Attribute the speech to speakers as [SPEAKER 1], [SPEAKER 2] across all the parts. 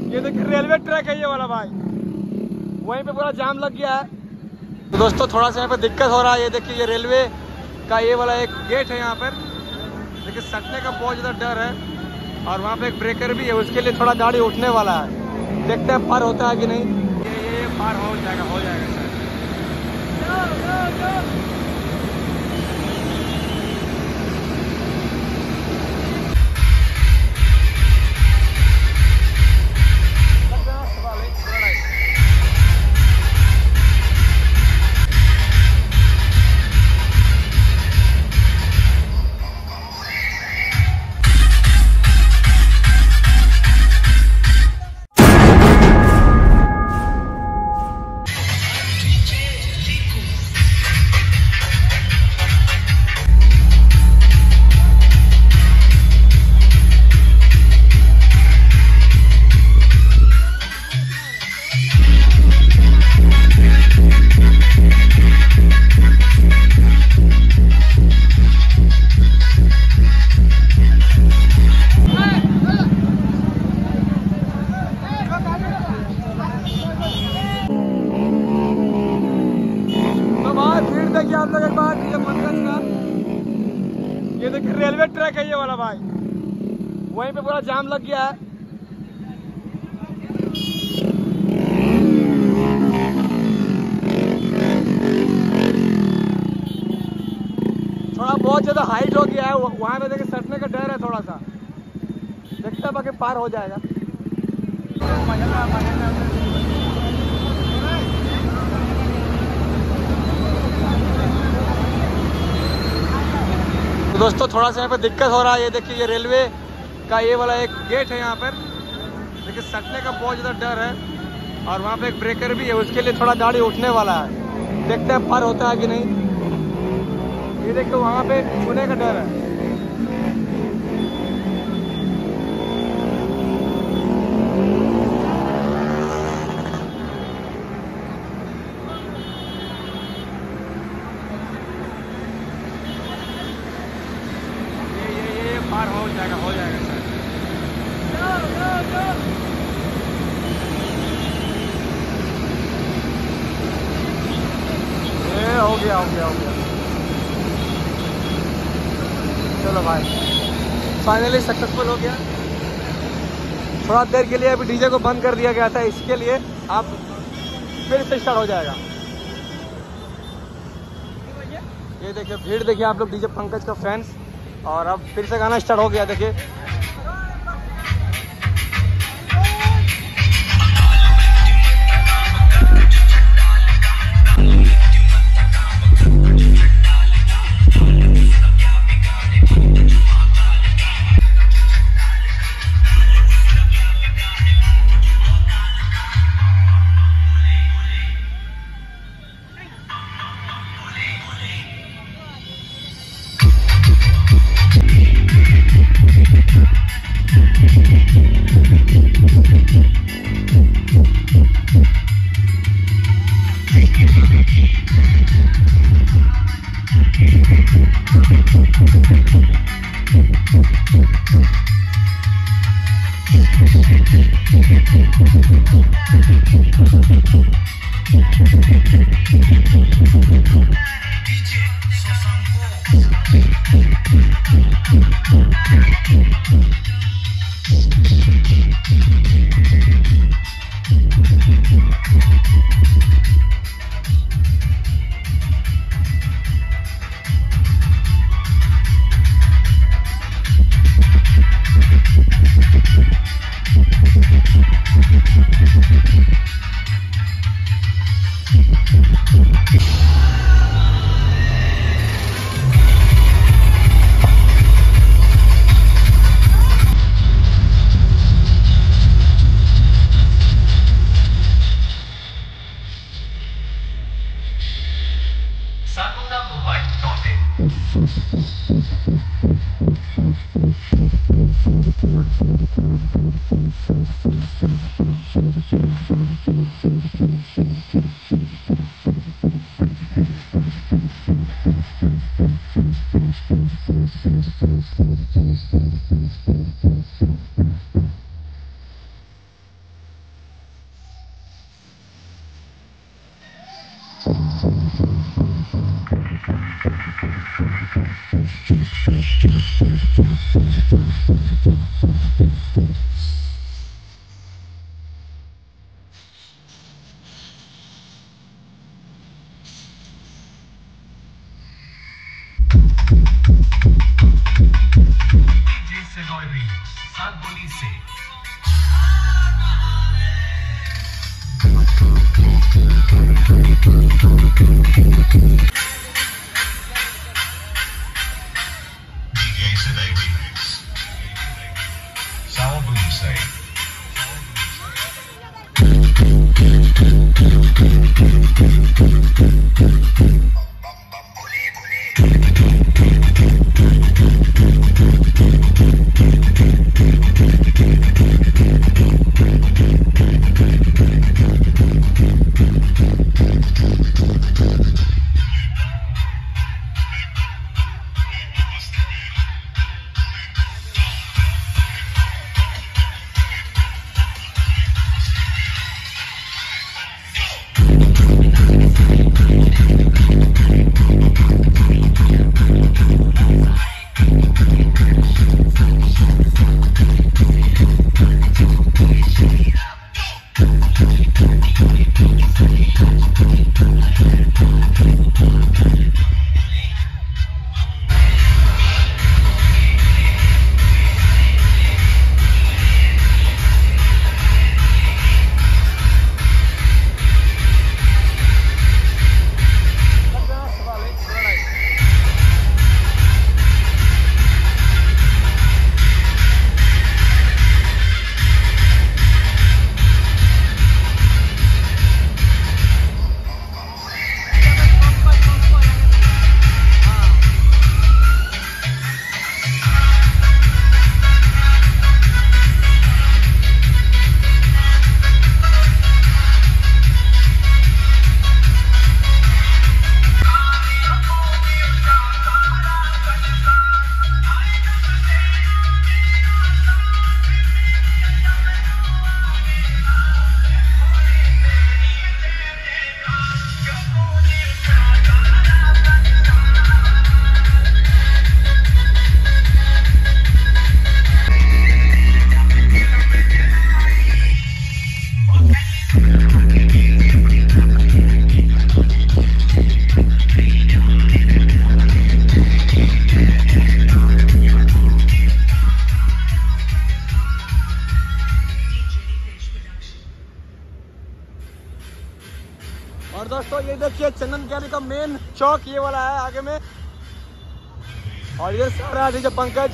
[SPEAKER 1] ये देखिए railway track है ये वाला भाई, वहीं पे पूरा जाम लग गया है। तो दोस्तों थोड़ा सा यहाँ पे दिक्कत हो रहा है। ये देखिए ये रेलवे का ये वाला एक गेट है यहाँ पर, देखिए सटने का बहुत ज़्यादा डर है। और वहाँ पे एक ब्रेकर भी है, उसके लिए थोड़ा गाड़ी उठने वाला है, देखते हैं पार होता है कि नहीं। ये पार हो जाएगा सर। आप लोग एक बार ये पंकज का, ये देखिए रेलवे ट्रैक है ये वाला भाई, वहीं पे पूरा जाम लग गया है। थोड़ा बहुत ज्यादा हाइट हो गया है, वहां पे देखिए सटने का डर है थोड़ा सा, देखते हैं बाकी पार हो जाएगा। दोस्तों थोड़ा सा यहाँ पे दिक्कत हो रहा है। ये देखिए ये रेलवे का ये वाला एक गेट है यहाँ पर, देखिए सटने का बहुत ज़्यादा डर है। और वहाँ पे एक ब्रेकर भी है, उसके लिए थोड़ा गाड़ी उठने वाला है, देखते हैं पार होता है कि नहीं। ये देखिए वहाँ पे छूने का डर है। पार हो जाएगा सर। ये हो गया। चलो भाई फाइनली सक्सेसफुल हो गया। थोड़ा देर के लिए अभी डीजे को बंद कर दिया गया था, इसके लिए आप फिर से स्टार्ट हो जाएगा। ये देखिए भीड़ देखिए आप लोग, डीजे पंकज का फैंस, और अब फिर से गाना स्टार्ट हो गया। देखिए और दोस्तों ये देखिए चंदन कैरी का मेन चौक ये वाला है आगे में, और ये सारा जो पंकज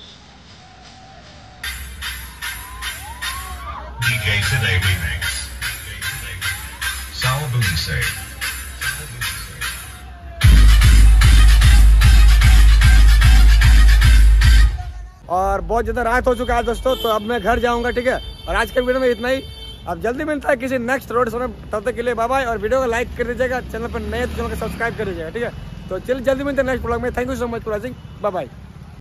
[SPEAKER 2] DJ Today Remix.
[SPEAKER 1] और बहुत ज़्यादा रात हो चुका है दोस्तों, तो अब मैं घर जाऊंगा, ठीक है। और आज के वीडियो में इतना ही, अब जल्दी मिलता है किसी नेक्स्ट रोड शो में, तब तक के लिए बाय बाय। और वीडियो को लाइक कर दीजिएगा, चैनल पर नए तो चैनल को सब्सक्राइब कर दीजिएगा, ठीक है। तो चलिए जल्दी मिलते हैं नेक्स्ट ब्लॉग में। Thank you so much for watching, bye bye.